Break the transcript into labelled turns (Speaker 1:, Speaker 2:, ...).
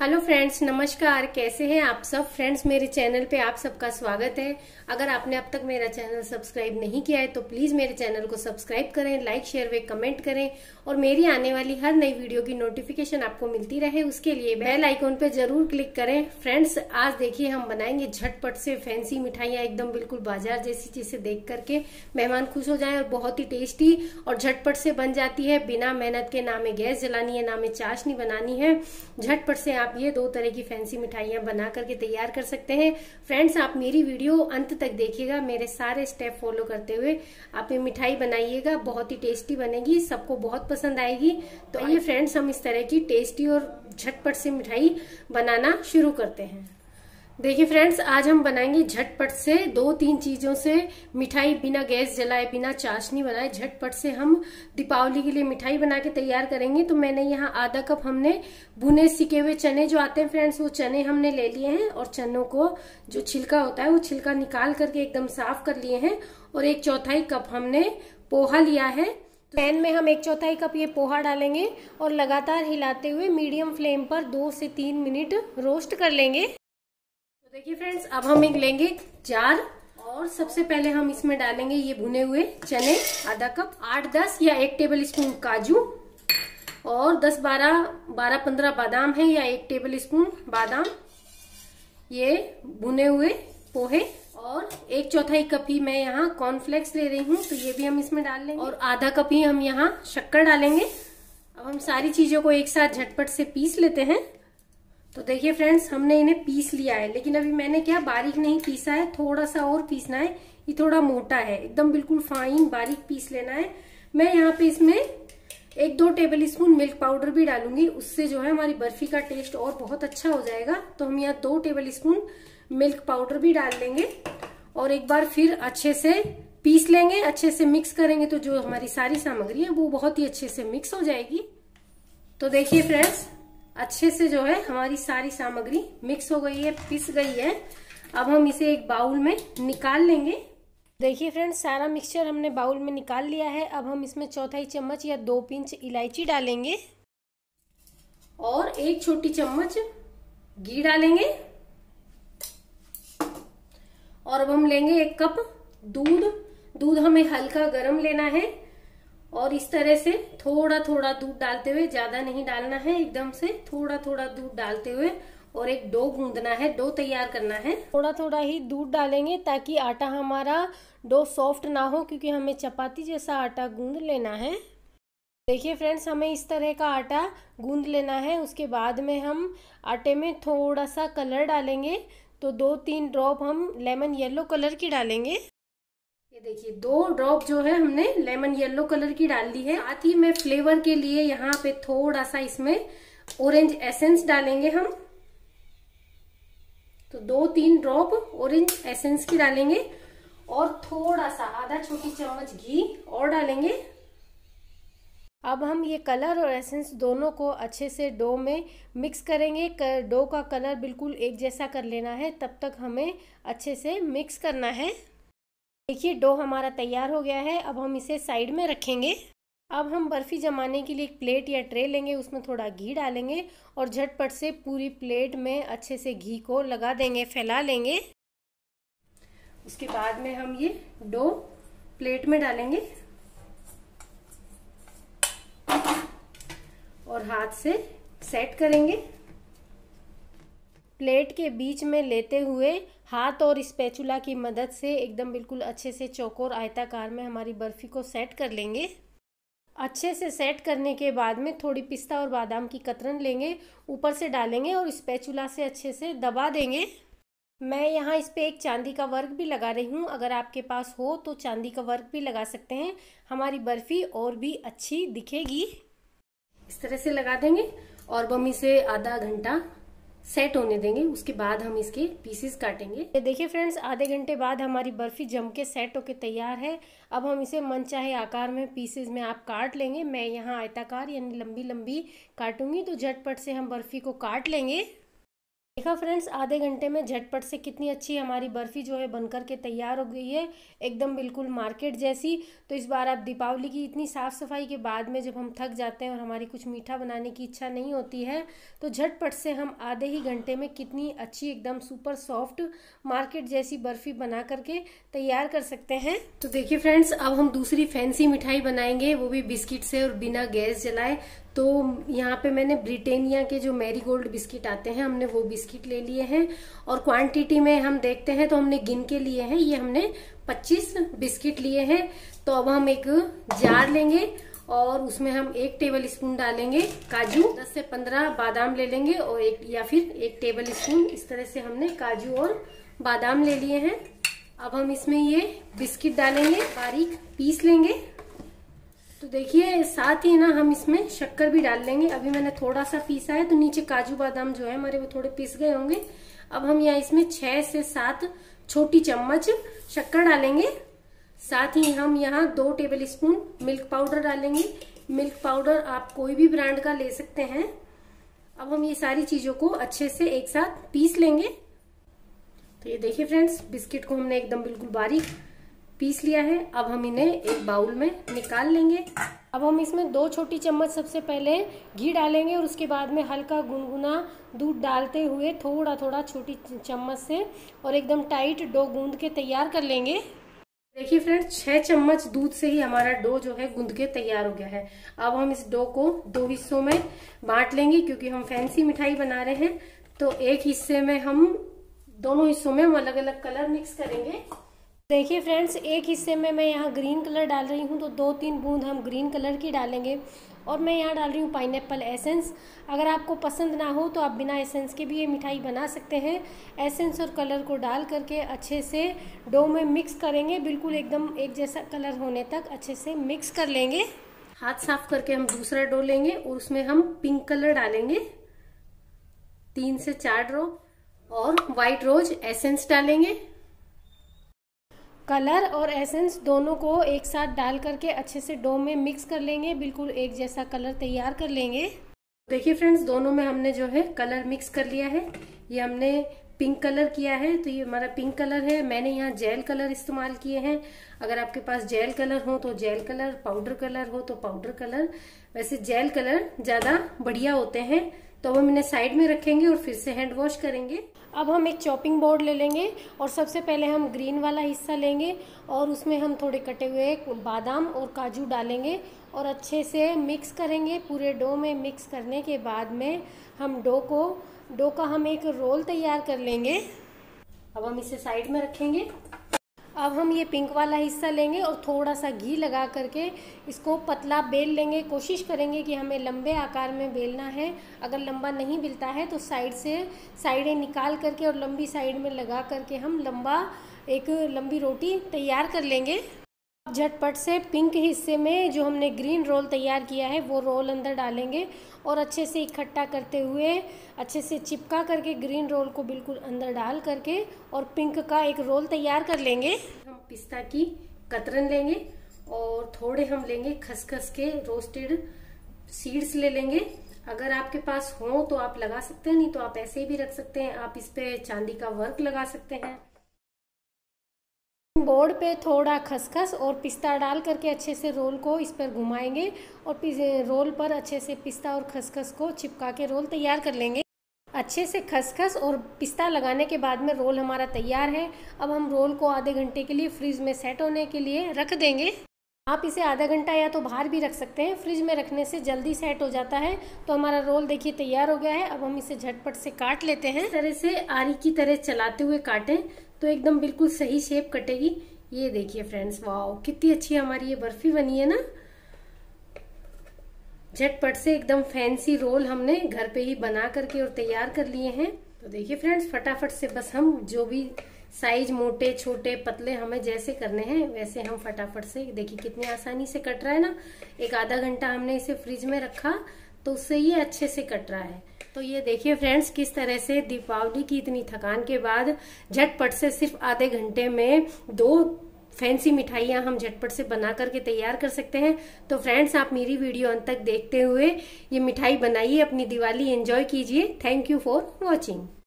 Speaker 1: Hello friends, नमस्कार। कैसे हैं आप सब फ्रेंड्स। मेरे चैनल पे आप सबका स्वागत है। अगर आपने अब तक मेरा चैनल सब्सक्राइब नहीं किया है तो प्लीज मेरे चैनल को सब्सक्राइब करें, लाइक शेयर व कमेंट करें और मेरी आने वाली हर नई वीडियो की नोटिफिकेशन आपको मिलती रहे उसके लिए बेल आइकॉन पे जरूर क्लिक करें। फ्रेंड्स, आज देखिए हम बनाएंगे झटपट से फैंसी मिठाइयाँ, एकदम बिल्कुल बाजार जैसी, जिसे देख करके मेहमान खुश हो जाए और बहुत ही टेस्टी और झटपट से बन जाती है। बिना मेहनत के, ना में गैस जलानी है, ना में चाशनी बनानी है। झटपट से आप ये दो तरह की फैंसी मिठाइयाँ बना करके तैयार कर सकते हैं। फ्रेंड्स, आप मेरी वीडियो अंत तक देखिएगा, मेरे सारे स्टेप फॉलो करते हुए आप ये मिठाई बनाइएगा। बहुत ही टेस्टी बनेगी, सबको बहुत पसंद आएगी। तो आइए फ्रेंड्स, हम इस तरह की टेस्टी और झटपट से मिठाई बनाना शुरू करते हैं। देखिए फ्रेंड्स, आज हम बनाएंगे झटपट से 2-3 चीजों से मिठाई, बिना गैस जलाए, बिना चाशनी बनाए झटपट से हम दीपावली के लिए मिठाई बना के तैयार करेंगे। तो मैंने यहाँ आधा कप हमने भुने सिके हुए चने जो आते हैं फ्रेंड्स, वो चने हमने ले लिए हैं और चनों को जो छिलका होता है वो छिलका निकाल करके एकदम साफ कर लिए हैं। और 1/4 कप हमने पोहा लिया है। पैन में हम 1/4 कप ये पोहा डालेंगे और लगातार हिलाते हुए मीडियम फ्लेम पर 2 से 3 मिनट रोस्ट कर लेंगे। देखिए फ्रेंड्स, अब हम लेंगे जार और सबसे पहले हम इसमें डालेंगे ये भुने हुए चने आधा कप, 8-10 या 1 टेबल स्पून काजू और 10-12 बादाम है या 1 टेबल स्पून बादाम, ये भुने हुए पोहे और 1/4 कप ही मैं यहाँ कॉर्नफ्लेक्स ले रही हूँ, तो ये भी हम इसमें डाल लेंगे और आधा कप ही हम यहाँ शक्कर डालेंगे। अब हम सारी चीजों को एक साथ झटपट से पीस लेते हैं। तो देखिए फ्रेंड्स, हमने इन्हें पीस लिया है, लेकिन अभी मैंने क्या बारीक नहीं पीसा है, थोड़ा सा और पीसना है। ये थोड़ा मोटा है, एकदम बिल्कुल फाइन बारीक पीस लेना है। मैं यहाँ पे इसमें 1-2 टेबल स्पून मिल्क पाउडर भी डालूंगी, उससे जो है हमारी बर्फी का टेस्ट और बहुत अच्छा हो जाएगा। तो हम यहाँ 2 टेबल स्पून मिल्क पाउडर भी डाल लेंगे और एक बार फिर अच्छे से पीस लेंगे, अच्छे से मिक्स करेंगे तो जो हमारी सारी सामग्री है वो बहुत ही अच्छे से मिक्स हो जाएगी। तो देखिए फ्रेंड्स, अच्छे से जो है हमारी सारी सामग्री मिक्स हो गई है, पिस गई है। अब हम इसे एक बाउल में निकाल लेंगे। देखिए फ्रेंड्स, सारा मिक्सचर हमने बाउल में निकाल लिया है। अब हम इसमें 1/4 चम्मच या 2 पिंच इलायची डालेंगे और 1 छोटी चम्मच घी डालेंगे। और अब हम लेंगे 1 कप दूध हमें हल्का गर्म लेना है और इस तरह से थोड़ा थोड़ा दूध डालते हुए, ज्यादा नहीं डालना है, एकदम से थोड़ा थोड़ा दूध डालते हुए और एक डो गूंदना है, डो तैयार करना है। थोड़ा थोड़ा ही दूध डालेंगे ताकि आटा हमारा डो सॉफ्ट ना हो, क्योंकि हमें चपाती जैसा आटा गूंद लेना है। देखिए फ्रेंड्स, हमें इस तरह का आटा गूंद लेना है। उसके बाद में हम आटे में थोड़ा सा कलर डालेंगे, तो 2-3 ड्रॉप हम लेमन येलो कलर की डालेंगे। ये देखिए 2 ड्रॉप जो है हमने लेमन येलो कलर की डाल दी है। साथ ही में फ्लेवर के लिए यहाँ पे थोड़ा सा इसमें ऑरेंज एसेंस डालेंगे हम, तो 2-3 ड्रॉप ऑरेंज एसेंस की डालेंगे और थोड़ा सा आधा छोटी चम्मच घी और डालेंगे। अब हम ये कलर और एसेंस दोनों को अच्छे से डो में मिक्स करेंगे। डो का कलर बिल्कुल एक जैसा कर लेना है, तब तक हमें अच्छे से मिक्स करना है। देखिए डो हमारा तैयार हो गया है। अब हम इसे साइड में रखेंगे। अब हम बर्फी जमाने के लिए एक प्लेट या ट्रे लेंगे, उसमें थोड़ा घी डालेंगे और झटपट से पूरी प्लेट में अच्छे से घी को लगा देंगे, फैला लेंगे। उसके बाद में हम ये डो प्लेट में डालेंगे और हाथ से सेट करेंगे। प्लेट के बीच में लेते हुए हाथ और स्पैचुला की मदद से एकदम बिल्कुल अच्छे से चौकोर आयताकार में हमारी बर्फी को सेट कर लेंगे। अच्छे से सेट करने के बाद में थोड़ी पिस्ता और बादाम की कतरन लेंगे, ऊपर से डालेंगे और स्पैचुला से अच्छे से दबा देंगे। मैं यहाँ इस पे एक चांदी का वर्क भी लगा रही हूँ, अगर आपके पास हो तो चांदी का वर्क भी लगा सकते हैं, हमारी बर्फी और भी अच्छी दिखेगी। इस तरह से लगा देंगे और हम इसे आधा घंटा सेट होने देंगे। उसके बाद हम इसके पीसेस काटेंगे। ये देखिए फ्रेंड्स, आधे घंटे बाद हमारी बर्फी जम के सेट होके तैयार है। अब हम इसे मनचाहे आकार में पीसेस में आप काट लेंगे। मैं यहाँ आयताकार यानी लंबी लंबी काटूंगी, तो झटपट से हम बर्फी को काट लेंगे। देखा फ्रेंड्स, आधे घंटे में झटपट से कितनी अच्छी हमारी बर्फ़ी जो है बनकर के तैयार हो गई है, एकदम बिल्कुल मार्केट जैसी। तो इस बार आप दीपावली की इतनी साफ़ सफाई के बाद में जब हम थक जाते हैं और हमारी कुछ मीठा बनाने की इच्छा नहीं होती है, तो झटपट से हम आधे ही घंटे में कितनी अच्छी एकदम सुपर सॉफ्ट मार्केट जैसी बर्फ़ी बना करके तैयार कर सकते हैं। तो देखिए फ्रेंड्स, अब हम दूसरी फैंसी मिठाई बनाएंगे, वो भी बिस्किट से और बिना गैस जलाए। तो यहाँ पे मैंने ब्रिटानिया के जो मैरीगोल्ड बिस्किट आते हैं, हमने वो बिस्किट ले लिए हैं। और क्वांटिटी में हम देखते हैं तो हमने गिन के लिए हैं, ये हमने 25 बिस्किट लिए हैं। तो अब हम एक जार लेंगे और उसमें हम 1 टेबल स्पून डालेंगे काजू, 10 से 15 बादाम ले लेंगे और या फिर 1 टेबल स्पून, इस तरह से हमने काजू और बादाम ले लिए हैं। अब हम इसमें ये बिस्किट डालेंगे, बारीक पीस लेंगे। तो देखिए साथ ही ना हम इसमें शक्कर भी डाल लेंगे। अभी मैंने थोड़ा सा पीसा है, तो नीचे काजू बादाम जो है हमारे वो थोड़े पिस गए होंगे। अब हम यहाँ इसमें 6 से 7 छोटी चम्मच शक्कर डालेंगे। साथ ही हम यहाँ 2 टेबल स्पून मिल्क पाउडर डालेंगे। मिल्क पाउडर आप कोई भी ब्रांड का ले सकते हैं। अब हम ये सारी चीजों को अच्छे से एक साथ पीस लेंगे। तो ये देखिए फ्रेंड्स, बिस्किट को हमने एकदम बिल्कुल बारीक पीस लिया है। अब हम इन्हें एक बाउल में निकाल लेंगे। अब हम इसमें 2 छोटी चम्मच सबसे पहले घी डालेंगे और उसके बाद में हल्का गुनगुना दूध डालते हुए थोड़ा थोड़ा छोटी चम्मच से और एकदम टाइट डो गूंद के तैयार कर लेंगे। देखिए फ्रेंड्स, 6 चम्मच दूध से ही हमारा डो जो है गूंद के तैयार हो गया है। अब हम इस डो को 2 हिस्सों में बांट लेंगे, क्योंकि हम फैंसी मिठाई बना रहे हैं। तो एक हिस्से में हम, दोनों हिस्सों में हम अलग अलग कलर मिक्स करेंगे। देखिए फ्रेंड्स, एक हिस्से में मैं यहाँ ग्रीन कलर डाल रही हूँ, तो 2-3 बूंद हम ग्रीन कलर की डालेंगे। और मैं यहाँ डाल रही हूँ पाइनएप्पल एसेंस। अगर आपको पसंद ना हो तो आप बिना एसेंस के भी ये मिठाई बना सकते हैं। एसेंस और कलर को डाल करके अच्छे से डो में मिक्स करेंगे, बिल्कुल एकदम एक जैसा कलर होने तक अच्छे से मिक्स कर लेंगे। हाथ साफ करके हम दूसरा डो लेंगे और उसमें हम पिंक कलर डालेंगे 3 से 4 ड्रॉप, और व्हाइट रोज एसेंस डालेंगे। कलर और एसेंस दोनों को एक साथ डाल करके अच्छे से डो में मिक्स कर लेंगे, बिल्कुल एक जैसा कलर तैयार कर लेंगे। देखिए फ्रेंड्स, दोनों में हमने जो है कलर मिक्स कर लिया है। ये हमने पिंक कलर किया है, तो ये हमारा पिंक कलर है। मैंने यहाँ जेल कलर इस्तेमाल किए हैं। अगर आपके पास जेल कलर हो तो जेल कलर, पाउडर कलर हो तो पाउडर कलर। वैसे जेल कलर ज्यादा बढ़िया होते हैं। तो हम इन्हें साइड में रखेंगे और फिर से हैंड वॉश करेंगे। अब हम एक चॉपिंग बोर्ड ले लेंगे और सबसे पहले हम ग्रीन वाला हिस्सा लेंगे और उसमें हम थोड़े कटे हुए बादाम और काजू डालेंगे और अच्छे से मिक्स करेंगे। पूरे डो में मिक्स करने के बाद में हम डो का हम एक रोल तैयार कर लेंगे। अब हम इसे साइड में रखेंगे। अब हम ये पिंक वाला हिस्सा लेंगे और थोड़ा सा घी लगा करके इसको पतला बेल लेंगे। कोशिश करेंगे कि हमें लंबे आकार में बेलना है। अगर लंबा नहीं मिलता है तो साइडें निकाल करके और लंबी साइड में लगा करके हम एक लंबी रोटी तैयार कर लेंगे। झटपट से पिंक हिस्से में जो हमने ग्रीन रोल तैयार किया है वो रोल अंदर डालेंगे और अच्छे से इकट्ठा करते हुए अच्छे से चिपका करके ग्रीन रोल को बिल्कुल अंदर डाल करके और पिंक का एक रोल तैयार कर लेंगे। हम पिस्ता की कतरन लेंगे और थोड़े हम लेंगे खसखस के रोस्टेड सीड्स ले लेंगे। अगर आपके पास हो तो आप लगा सकते हैं, नहीं तो आप ऐसे ही भी रख सकते हैं। आप इस पे चांदी का वर्क लगा सकते हैं। बोर्ड पे थोड़ा खसखस और पिस्ता डाल करके अच्छे से रोल को इस पर घुमाएंगे और रोल पर अच्छे से पिस्ता और खसखस को चिपका के रोल तैयार कर लेंगे। अच्छे से खसखस और पिस्ता लगाने के बाद में रोल हमारा तैयार है। अब हम रोल को आधे घंटे के लिए फ्रिज में सेट होने के लिए रख देंगे। आप इसे आधा घंटा या तो बाहर भी रख सकते हैं, फ्रिज में रखने से जल्दी सेट हो जाता है। तो हमारा रोल देखिए तैयार हो गया है। अब हम इसे झटपट से काट लेते हैं। इस तरह से आरी की तरह चलाते हुए काटें तो एकदम बिल्कुल सही शेप कटेगी। ये देखिए फ्रेंड्स, वाओ कितनी अच्छी हमारी ये बर्फी बनी है ना। झटपट से एकदम फैंसी रोल हमने घर पे ही बना करके और तैयार कर लिए हैं। तो देखिए फ्रेंड्स, फटाफट से बस हम जो भी साइज मोटे छोटे पतले हमें जैसे करने हैं वैसे हम फटाफट से, देखिए कितनी आसानी से कट रहा है ना। एक आधा घंटा हमने इसे फ्रिज में रखा तो उससे ये अच्छे से कट रहा है। तो ये देखिए फ्रेंड्स, किस तरह से दीपावली की इतनी थकान के बाद झटपट से सिर्फ आधे घंटे में 2 फैंसी मिठाइयाँ हम झटपट से बना करके तैयार कर सकते हैं। तो फ्रेंड्स, आप मेरी वीडियो अंत तक देखते हुए ये मिठाई बनाइए, अपनी दिवाली एंजॉय कीजिए। Thank you for watching.